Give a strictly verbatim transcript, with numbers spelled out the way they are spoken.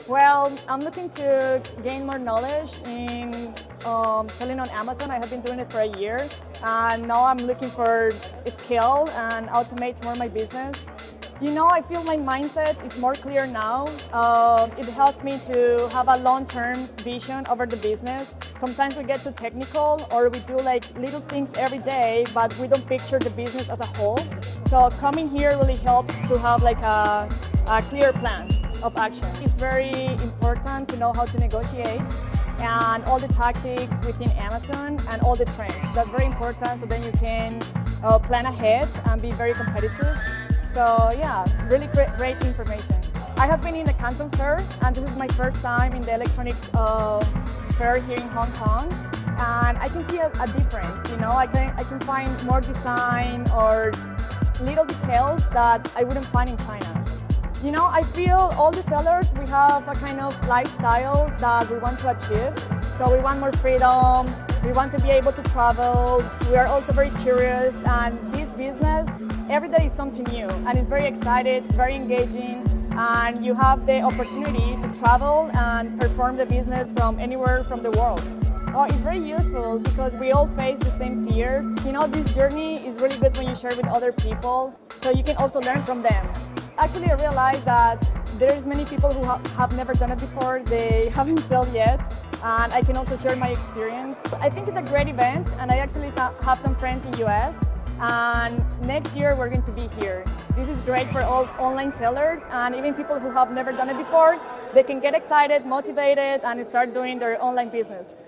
Well, I'm looking to gain more knowledge in um, selling on Amazon. I have been doing it for a year, and now I'm looking for skill and automate more my business. You know, I feel my mindset is more clear now. Uh, it helps me to have a long-term vision over the business. Sometimes we get too technical, or we do like little things every day, but we don't picture the business as a whole. So coming here really helps to have like a, a clear plan of action. It's very important to know how to negotiate and all the tactics within Amazon and all the trends. That's very important, so then you can uh, plan ahead and be very competitive. So yeah, really great, great information. I have been in the Canton Fair, and this is my first time in the electronics uh, fair here in Hong Kong. And I can see a, a difference, you know, I can, I can find more design or little details that I wouldn't find in China. You know, I feel all the sellers, we have a kind of lifestyle that we want to achieve. So we want more freedom, we want to be able to travel, we are also very curious, and this business, every day is something new, and it's very exciting, it's very engaging, and you have the opportunity to travel and perform the business from anywhere from the world. Oh, it's very useful because we all face the same fears. You know, this journey is really good when you share with other people, so you can also learn from them. Actually, I realized that there's many people who ha have never done it before, they haven't sold yet, and I can also share my experience. I think it's a great event, and I actually have some friends in the U S, and next year we're going to be here. This is great for all online sellers, and even people who have never done it before, they can get excited, motivated, and start doing their online business.